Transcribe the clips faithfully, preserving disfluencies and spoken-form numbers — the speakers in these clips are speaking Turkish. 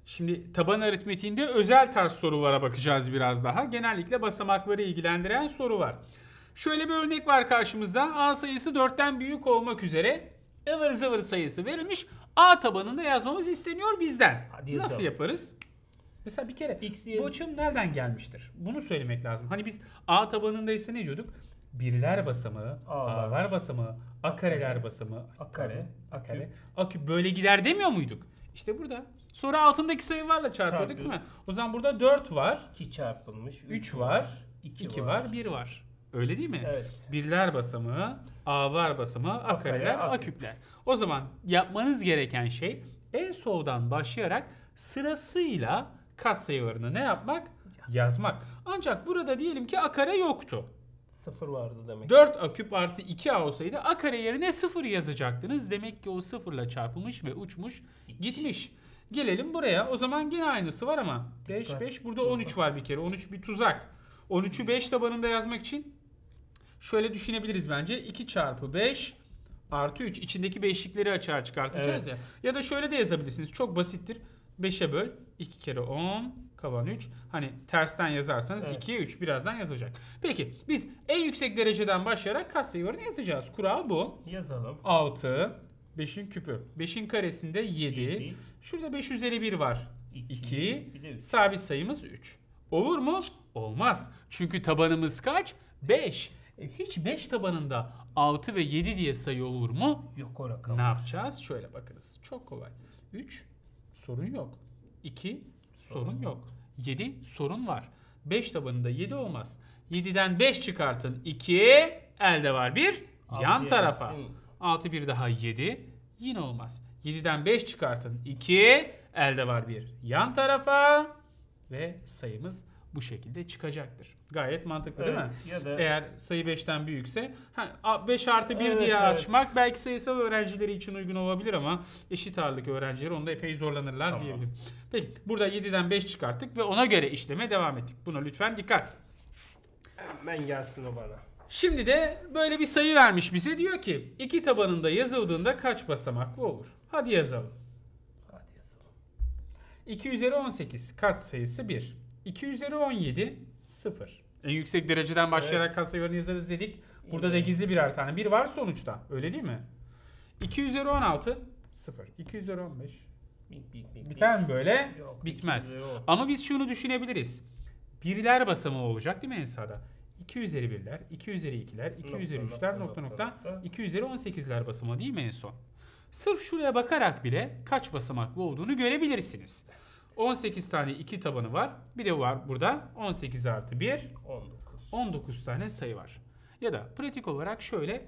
Şimdi taban aritmetiğinde özel tarz sorulara bakacağız biraz daha. Genellikle basamakları ilgilendiren sorular. Şöyle bir örnek var karşımızda. A sayısı dörtten büyük olmak üzere ıvır zıvır sayısı verilmiş. A tabanında yazmamız isteniyor bizden. Hadi Nasıl yazalım. yaparız? Mesela bir kere X'i bu yaz- açım nereden gelmiştir? Bunu söylemek lazım. Hani biz A tabanındaysa ne diyorduk? Birler basamağı, A'lar. A'lar basamağı, A kareler basamağı, A kare, A kare, küp. A küp böyle gider demiyor muyduk? İşte burada. Sonra altındaki sayılarla çarpıyorduk değil mi? Çarpıyorduk. O zaman burada dört var, iki çarpılmış. üç var, iki iki var. var, bir var. Öyle değil mi? Evet. Birler basamağı, A'lar basamağı, A A kare, kareler, A A küp. küpler. O zaman yapmanız gereken şey en soldan başlayarak sırasıyla katsayılarını ne yapmak? Yazmak. Ancak burada diyelim ki A kare yoktu. Sıfır vardı demek. dört A küp artı iki A olsaydı A kare yerine sıfır yazacaktınız. Demek ki o sıfırla çarpılmış ve uçmuş gitmiş. Gelelim buraya. O zaman yine aynısı var ama beş Dikkat. beş burada on üç var bir kere. on üç bir tuzak. on üçü beş tabanında yazmak için şöyle düşünebiliriz bence. iki çarpı beş artı üç. İçindeki beşlikleri açığa çıkartacağız Evet. ya. Ya da şöyle de yazabilirsiniz. Çok basittir. beşe böl. iki kere on. Kalan üç. Hani tersten yazarsanız Evet. ikiye üç. Birazdan yazacak. Peki biz en yüksek dereceden başlayarak katsayılarını yazacağız. Kural bu. Yazalım. altı. beşin küpü. beşin karesinde yedi. Yedi. Şurada beş üzeri bir var. İki. iki. Bir de üç. Sabit sayımız üç. Olur mu? Olmaz. Çünkü tabanımız kaç? beş. E hiç beş tabanında altı ve yedi diye sayı olur mu? Yok o rakam. Ne yapacağız? Şöyle bakınız. Çok kolay. üç sorun yok. iki sorun yok. yedi sorun var. beş tabanında yedi olmaz. yediden beş çıkartın. iki elde var bir yan Altıya tarafa. gitsin. altı bir daha yedi yine olmaz. yediden beş çıkartın. iki elde var bir yan tarafa ve sayımız bu şekilde çıkacaktır. Gayet mantıklı değil mi? Evet, ya da- Eğer sayı beşten büyükse ha, beş artı bir Evet, diye evet. açmak belki sayısal öğrencileri için uygun olabilir ama eşit ağırlık öğrencileri onda epey zorlanırlar Tamam. diyebilirim. Peki burada yediden beş çıkarttık ve ona göre işleme devam ettik. Buna lütfen dikkat. Hemen gelsin o bana. Şimdi de böyle bir sayı vermiş bize. Diyor ki iki tabanında yazıldığında kaç basamaklı olur? Hadi yazalım. Hadi yazalım. iki üzeri on sekiz katsayısı bir. iki üzeri on yedi sıfır. En yüksek dereceden başlayarak Evet. katsayılarını yazarız dedik. Burada İyi. da gizli birer tane bir var sonuçta. Öyle değil mi? iki üzeri on altı sıfır. iki üzeri on beş. Bik, bik, bik, Biter mi böyle? Yok, Bitmez. iki üzeri on. Ama biz şunu düşünebiliriz. Birler basamağı olacak değil mi en sağda? iki üzeri birler, iki üzeri ikiler, iki Nokta, üzeri nokta, üçler, nokta nokta, nokta, nokta. iki üzeri on sekizler basamağı değil mi en son? Sırf şuraya bakarak bile kaç basamaklı olduğunu görebilirsiniz. on sekiz tane iki tabanı var. Bir de var burada on sekiz artı bir, on dokuz. on dokuz tane sayı var. Ya da pratik olarak şöyle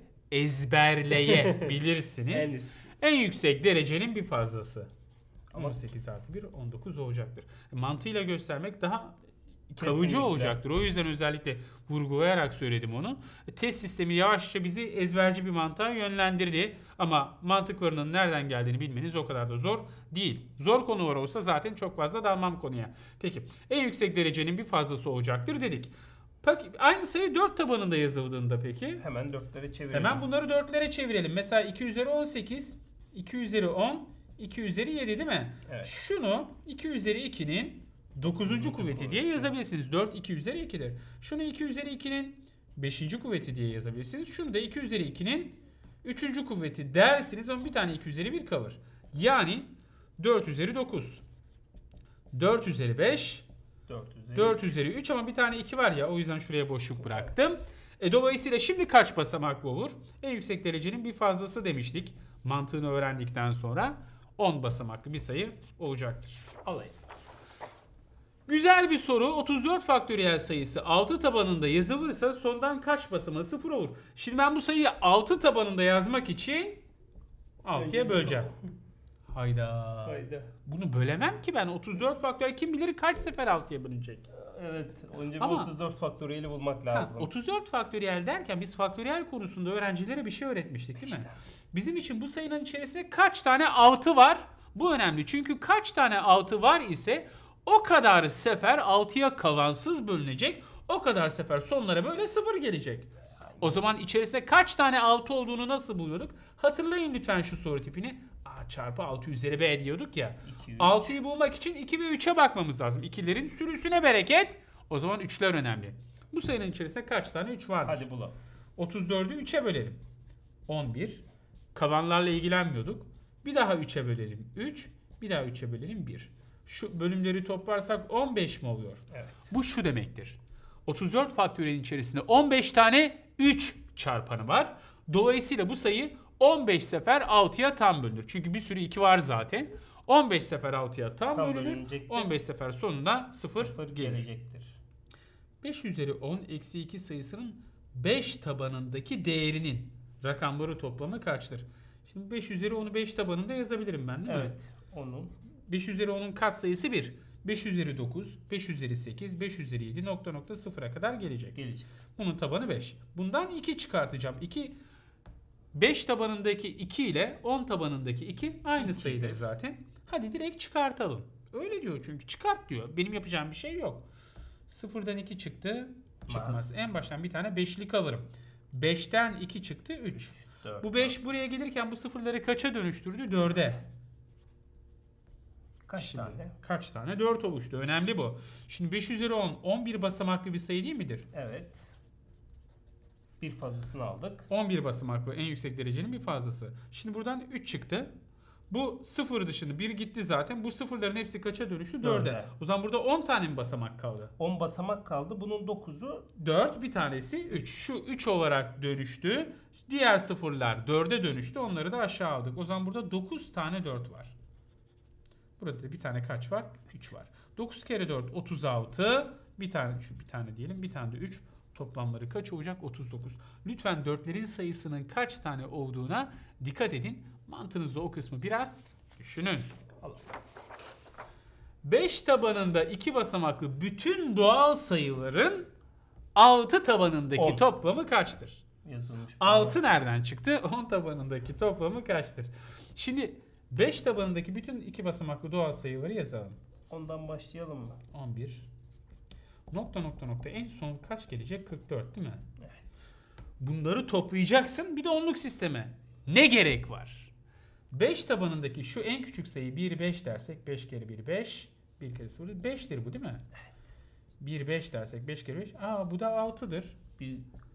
ezberleyebilirsiniz. En üst. En yüksek derecenin bir fazlası. Ama- on sekiz artı bir, on dokuz olacaktır. Mantığıyla göstermek daha Kesinlikle. kavucu olacaktır. O yüzden özellikle vurgulayarak söyledim onu. Test sistemi yavaşça bizi ezberci bir mantığa yönlendirdi. Ama mantıklarının nereden geldiğini bilmeniz o kadar da zor değil. Zor konular olsa zaten çok fazla dalmam konuya. Peki en yüksek derecenin bir fazlası olacaktır dedik. Peki, aynı sayı dört tabanında yazıldığında peki? Hemen dörtlere çevirelim. Hemen bunları dörtlere çevirelim. Mesela iki üzeri on sekiz, iki üzeri on, iki üzeri yedi değil mi? Evet. Şunu iki üzeri ikinin dokuzuncu kuvveti diye yazabilirsiniz. dört iki üzeri ikidir. Şunu iki üzeri ikinin beşinci kuvveti diye yazabilirsiniz. Şunu da iki üzeri ikinin üçüncü kuvveti dersiniz ama bir tane iki üzeri bir kalır. Yani dört üzeri dokuz, dört üzeri beş, dört üzeri. dört üzeri üç ama bir tane iki var ya o yüzden şuraya boşluk bıraktım. E, dolayısıyla şimdi kaç basamaklı olur? En yüksek derecenin bir fazlası demiştik. Mantığını öğrendikten sonra on basamaklı bir sayı olacaktır. Alayım. Güzel bir soru. otuz dört faktöriyel sayısı altı tabanında yazılırsa sondan kaç basamağı sıfır olur? Şimdi ben bu sayıyı altı tabanında yazmak için altıya böleceğim. Hayda. Hayda. Bunu bölemem ki ben. otuz dört faktöriyel kim bilir kaç sefer altıya bölünecek. Evet. Önce bir Ama- otuz dört faktöriyeli bulmak Ha, lazım. otuz dört faktöriyel derken biz faktöriyel konusunda öğrencilere bir şey öğretmiştik değil mi? İşte. Bizim için bu sayının içerisinde kaç tane altı var? Bu önemli. Çünkü kaç tane altı var ise o kadar sefer altıya kalansız bölünecek. O kadar sefer sonlara böyle sıfır gelecek. O zaman içerisinde kaç tane altı olduğunu nasıl buluyorduk? Hatırlayın lütfen şu soru tipini. A çarpı altı üzeri B diyorduk ya. iki, üç. altıyı bulmak için iki ve üçe bakmamız lazım. ikilerin sürüsüne bereket. O zaman üçler önemli. Bu sayının içerisinde kaç tane üç vardır? Hadi bulalım. otuz dördü üçe bölelim. on bir. Kalanlarla ilgilenmiyorduk. Bir daha üçe bölelim. üç. Bir daha üçe bölelim. bir. Şu bölümleri toplarsak on beş mi oluyor? Evet. Bu şu demektir. otuz dört faktöriyelin içerisinde on beş tane üç çarpanı var. Dolayısıyla bu sayı on beş sefer altıya tam bölünür. Çünkü bir sürü iki var zaten. on beş sefer altıya tam, Tam bölünür. bölünecektir. on beş sefer sonunda sıfır, Sıfır gelir. gelecektir. beş üzeri on eksi iki sayısının beş tabanındaki değerinin rakamları toplamı kaçtır? Şimdi beş üzeri onu beş tabanında yazabilirim ben değil mi? Evet. Onun beş üzeri onun katsayısı bir. beş üzeri dokuz, beş üzeri sekiz, beş üzeri yedi nokta nokta sıfıra kadar gelecek. gelecek. Bunun tabanı beş. Bundan iki çıkartacağım. iki beş tabanındaki iki ile on tabanındaki iki aynı İki. sayıdır zaten. Hadi direkt çıkartalım. Öyle diyor çünkü çıkart diyor. Benim yapacağım bir şey yok. sıfırdan iki çıktı. Çıkmaz. Maz. En baştan bir tane beşlik alırım. beşten iki çıktı üç. dört. Bu beş buraya gelirken bu sıfırları kaça dönüştürdü? dörde. Kaç Şimdi tane? kaç tane? dört oluştu. Önemli bu. Şimdi beş üzeri on, on bir basamaklı bir sayı değil midir? Evet. Bir fazlasını aldık. on bir basamaklı en yüksek derecenin bir fazlası. Şimdi buradan üç çıktı. Bu sıfır dışında bir gitti zaten. Bu sıfırların hepsi kaça dönüştü? dörde. Dörde. O zaman burada on tane mi basamak kaldı? on basamak kaldı. Bunun dokuzu dört, bir tanesi üç. Şu üç olarak dönüştü. Diğer sıfırlar dörde dönüştü. Onları da aşağı aldık. O zaman burada dokuz tane dört var. Burada da bir tane kaç var? üç var. dokuz kere dört otuz altı. Bir tane şu bir tane diyelim. Bir tane de üç. Toplamları kaç olacak? otuz dokuz. Lütfen dörtlerin sayısının kaç tane olduğuna dikkat edin. Mantığınızda o kısmı biraz düşünün. beş tabanında iki basamaklı bütün doğal sayıların altı tabanındaki on. toplamı kaçtır? yazılmış. altı nereden çıktı? on tabanındaki toplamı kaçtır? Şimdi beş tabanındaki bütün iki basamaklı doğal sayıları yazalım. Ondan başlayalım mı? on bir. Nokta nokta nokta en son kaç gelecek? kırk dört değil mi? Evet. Bunları toplayacaksın bir de onluk sisteme. Ne gerek var? beş tabanındaki şu en küçük sayı bir, beş dersek beş kere bir, beş. bir kere sıfır, beştir bu değil mi? Evet. bir, beş dersek beş kere beş. Aa bu da altıdır. Bir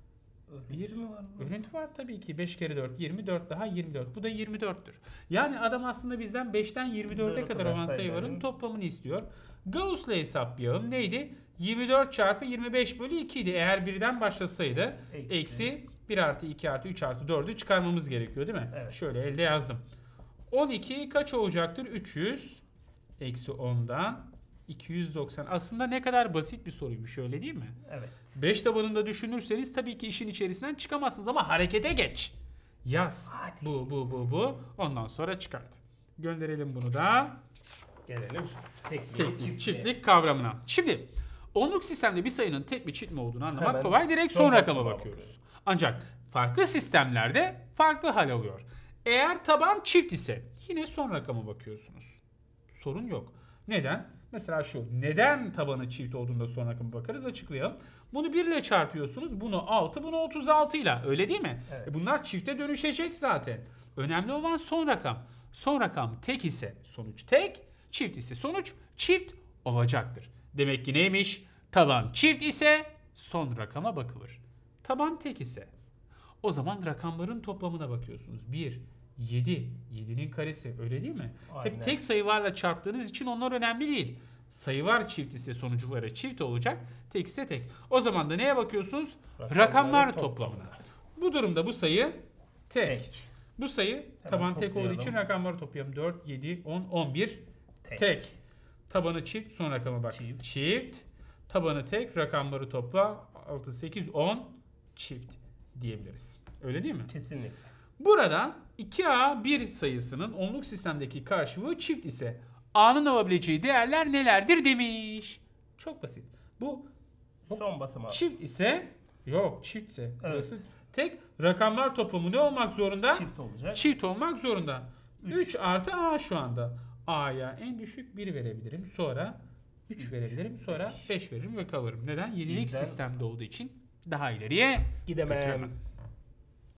Bir mi var mı? örüntü var tabii ki. beş kere dört, yirmi dört daha yirmi dört. Bu da yirmi dörttür. Yani adam aslında bizden beşten yirmi dörde Dörde kadar kadar olan sayıların sayıların toplamını istiyor. Gauss'la hesaplayalım. Neydi? yirmi dört çarpı yirmi beş bölü iki idi. Eğer birden başlasaydı Eksi. eksi bir artı iki artı üç artı dördü çıkarmamız gerekiyor değil mi? Evet. Şöyle elde yazdım. on iki kaç olacaktır? üç yüz eksi ondan iki yüz doksan. Aslında ne kadar basit bir soruymuş öyle değil mi? Evet. beş tabanında düşünürseniz tabii ki işin içerisinden çıkamazsınız ama harekete geç. Yaz. Hadi. Bu bu bu bu. Ondan sonra çıkart. Gönderelim bunu da Gelelim. Teklik, teklik, çiftliğe. çiftlik kavramına. Şimdi onluk sistemde bir sayının tek mi çift mi olduğunu anlamak Hemen kolay. Direkt son son rakama basamağa bakıyoruz. bakıyoruz. Ancak farklı sistemlerde farklı hal alıyor. Eğer taban çift ise yine son rakama bakıyorsunuz. Sorun yok. Neden? Mesela şu. Neden tabanı çift olduğunda son rakama bakarız açıklayalım. Bunu bir ile çarpıyorsunuz. Bunu altı, bunu otuz altı ile. Öyle değil mi? Evet. E bunlar çifte dönüşecek zaten. Önemli olan son rakam. Son rakam tek ise sonuç tek, çift ise sonuç çift olacaktır. Demek ki neymiş? Taban çift ise son rakama bakılır. Taban tek ise o zaman rakamların toplamına bakıyorsunuz. bir, yedi, yedinin karesi öyle değil mi? Aynen. Hep tek sayılarla çarptığınız için onlar önemli değil. Sayı var çift ise sonuçları çift olacak. Tek ise tek. O zaman da neye bakıyorsunuz? Rakamların Rakamlar toplamına. toplamına. Bu durumda bu sayı tek. Tek. Bu sayı Hemen taban tek olduğu toplayalım. için rakamları toplayalım. dört, yedi, on, on bir Tek. tek. Tabanı çift son rakama bak. Çift. Çift. Tabanı tek rakamları topla. altı, sekiz, on çift diyebiliriz. Öyle değil mi? Kesinlikle. Burada iki A bir sayısının onluk sistemdeki karşılığı çift ise A'nın alabileceği değerler nelerdir demiş. Çok basit. Bu Son basamağı. çift ise yok çiftse. Evet. Burası tek rakamlar toplamı ne olmak zorunda? Çift olacak. Çift olmak zorunda. Üç. üç artı A şu anda. A'ya en düşük bir verebilirim. Sonra üç verebilirim. Sonra beş veririm ve kalırım. Neden? Yedilik Bizden- sistemde olduğu için daha ileriye Gidemem. götüremem.